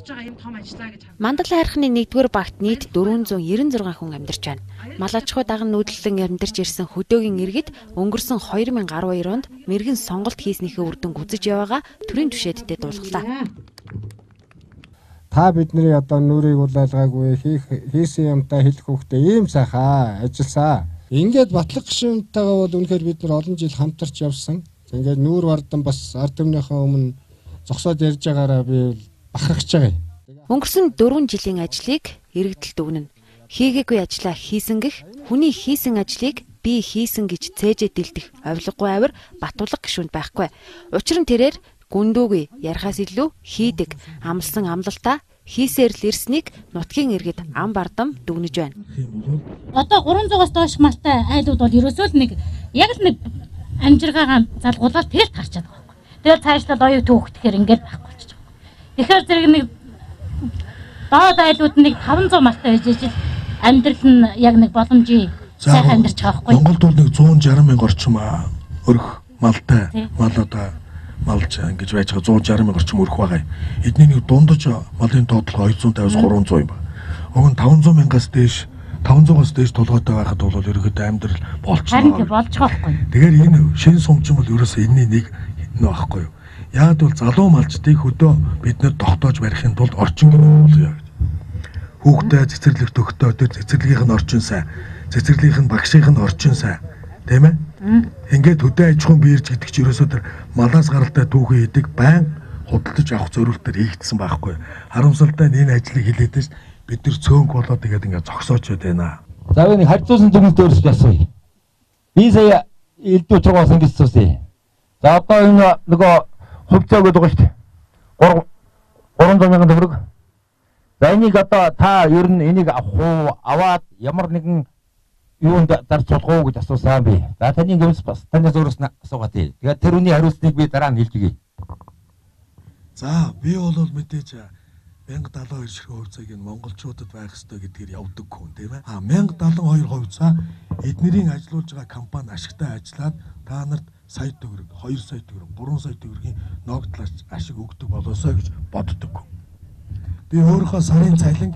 Мандал хайрхны 1-р багт нийт 496 хүн амьдарч байна. Мал аж ахуй даган нүүдэлтэн амьдарч ирсэн хөдөөгийн иргэд өнгөрсөн 2012 онд мэрэгэн сонголт хийснийхээ үр дүн гүзэж яваага төрийн түшээдтэй дуулгалаа. Та бидний одоо нүрийг улайлгаагүй хийсэн юмтай хэлэх хөвгтэй ийм сайхан ажилласан. Ингээд батлах гишүүнтэйгээ бол үнэхээр бид нар олон жил хамтарч явсан. Ингээд нүүр вардан бас ард түмнийхээ өмнө зогсоод ярьж байгаараа би бахархаж байгаа юм. Өнгөрсөн 4 жилийн ажлыг иргэдэлд өгнө. Хийгээгүй ажлаа хийсэн гэх хүний хийсэн ажлыг би хийсэн гэж цээжээ дэлдэх овлоггүй авир Батулга гишүүнд байхгүй. Учир нь тэрээр гүндүүгүй ярихаас илүү хийдэг амлсан амлалтаа хийсээр л ирснийг нутгийн иргэд ам бардам дүгнэж байна. Одоо 300-аас доош малтай айлууд бол ерөөсөө л яг л амжиргаагаа залгуулаад тэгэл тарчаад байгаа. Тэгэл цаашлаад оюу түүхтэхээр ингээд байхгүй болчих. Тэгэхээр зэрэг доод айлууд 500 малтай байж ижил амьдрал нь яг боломжийн сайхан амьдарч байгаа байхгүй. Монголд бол 160 мянга орчим өрх малтай мал одоо малж ингэж байж байгаа 160 мянга орчим өрх байгаа. Эдний дундаж малын тоотлого 250-аас 300 юм ба. Уг нь 500 мянгаас дээш 500-аас дээш толгойтой байхад бол ерөөдөө амьдрал болчихно. Харин болж байгаа байхгүй. Тэгэхээр энэ шин сумчин бол ерөөсөө энэний нэг байхгүй юу. Яг бол залуу малчдыг хөдөө бид нэр тогтоож барихын тулд орчин гэнэ болгоё гэж. Хүүхдээ цэцэрлэг төгтөө тэр цэцэрлэгийнх нь орчин сайн, цэцэрлэгийнх нь багшийнх нь орчин сайн, тийм ээ? Ингээд хөдөө аж ахуйн биерж гэдэг чинь ерөөсөө тэр малаас гаралтай түүхий хийдэг байн худалдаж авах зорилгоор хийгдсэн байхгүй. Харамсалтай энэ ажлыг хилээд ш бид нар цөөнг болоод тэгээд ингээд зогсооч байна. За энэ харьцуулсан дүгнэлт өөрсдөө асууя. Би сая элдв чугаас ингэж асуусан. За одоо энэ нөгөө хувьцаа гэдэг байгаа шүү дээ. 300 мянган төгрөг. За энийг одоо та ер нь энийг аваад ямар нэгэн юунд зарж болох уу гэж асуусан би. За таны гэмс бас танаас өөрөөс нь асуугаад тий. Тэгээд тэр үний хариултыг би дараа нь хэлж өгье. За би бол мэдээж 1072 ширхэг хувьцааг энэ монголчуудад байх ёстой гэдгээр явдаг хүн тийм ээ. 1072 хувьцаа эднэрийн ажиллуулж байгаа компани ашигтай ажиллаад та нарт сая төгрөг, 2 сая төгрөг, 3 сая төгрөгийн ногдлооч ашиг өгдөг болоосоо гэж боддог. Би өөрийнхөө сарын цалин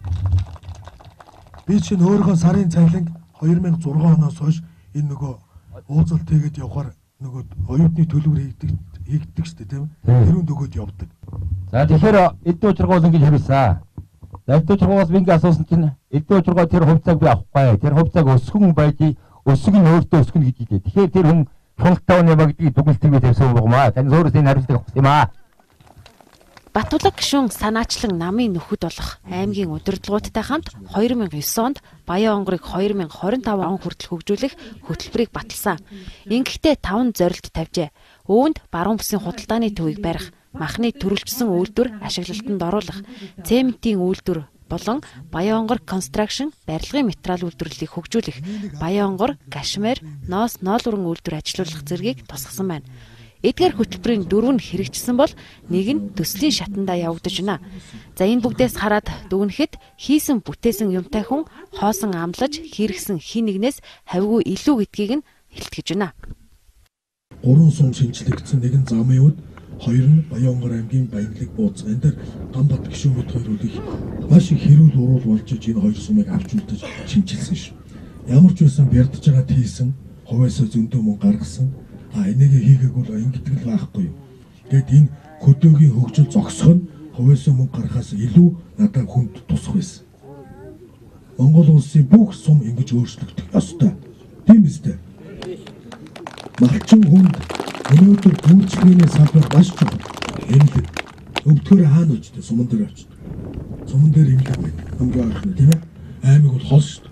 2006 оноос хойш энэ нөгөө уулзалт тэгээд явахаар нөгөө оюутны төлбөр хийгддэг шүү дээ тийм ээ. Тэрүүнд өгөөд явдаг. За тэгэхээр элдв чургуул ингэж хариулсан. Элдв чургуулаас би ингэ асуусан чинь элдв чургуул тэр хувьцааг би авахгүй. Тэр хувьцааг өсгөн байжи өсөг нь өөртөө өсгөн гэж хэлээ. Тэгэхээр тэр хүн шуналттай унаа гэдгийг дүгнэлтийг би тавьсан байгмаа. Тань зөөрөөс энэ хариултыг авах юм аа. Батулга гишүүн санаачлан намын нөхөд болох аймгийн удирдлагуудтай хамт 2009 онд Баян онгорыг 2025 он хүртэл хөгжүүлэх хөтөлбөрийг баталсан. Ингэхдээ 5 зорилт тавьжээ. Үүнд баруун бүсийн худалдааны төвийг барих, махны төрөлжсөн үйлдвэр ашиглалтанд оруулах, цементийн үйлдвэр болон Баян онгор construction барилгын материал үйлдвэрлэлийг хөгжүүлэх, Баян онгор, кашмир, ноос, ноолуран үйлдвэр ажилуулах зэргийг тусгасан байна. Эдгээр хөтөлбөрийн 4 нь хэрэгжсэн бол нэг нь төслийн шатандаа явагдаж байна. За энэ бүгдээс хараад дүгнэхэд хийсэн бүтээсэн юмтай хүн хоосон амлаж хэрэгсэн хин нэгнээс хавьгүй илүү гэдгийг нь илтгэж байна. 3 сум шинжлэгдсэн, нэг нь замын үд, 2 нь Баян онгор аймгийн Баянлаг бууц. Энэ дээр Гамбат гишүүнүүд хоёр их маш их хэрүүл уруул болж энэ 2 сумыг авч үлдэж шинжилсэн ш. Ямар ч байсан бярдж байгаа тийсэн, хувьяасаа зөндөө мөн гаргасан. Энийг хийгээг бол ингэдэг л байхгүй. Тэгэд энэ хөдөөгийн хөгжил зогсох нь хувьяасаа мөнгө гаргахаас илүү надад хүнд тусах байсан. Монгол улсын бүх сум ингэж өөрчлөгдөх ёстой. Тийм үстэй. Малчин хүнд өнөөдөр гүйцэтгэлийн салбар маш чухал. Энэ өвдгөр хаана очтой суман дээр очтой. Суман дээр ингэдэг байна. Хамгийн анхны тийм ээ. Аймаг бол хол шүү.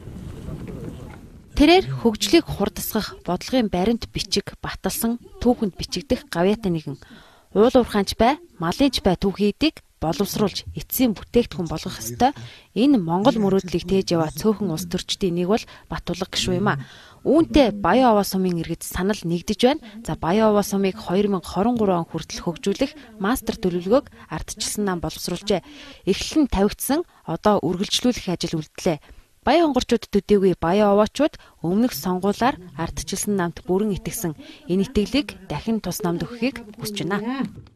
Тэрээр хөгжлийг хурдасгах бодлогын баримт бичиг баталсан түүхэнд бичигдэх гавьяатай нэгэн. Уул уурхаанч бай, малынч бай түүхийдийг боловсруулж эцсийн бүтээгдэхүүн болгох ёстой. Энэ Монгол мөрөөдлийг тээж яваа цөөхөн улс төрчдийн нэг бол Батулга гишүү юм а. Үүнтэй Баян овоо сумын иргэд санал нэгдэж байна. За Баян овоо сумыг 2023 он хүртэл хөгжүүлэх мастер төлөвлөгөөг ардчилсан нам боловсруулжээ. Эхлэл нь тавигдсан, одоо үргэлжлүүлэх ажил үлдлээ. Баян онгорчууд төдийгүй Баян овоочууд өмнөх сонгуулиар ардчилсан намд бүрэн итгэсэн. Энэ итгэлийг дахин тус намд өгөхийг хүсэж байна.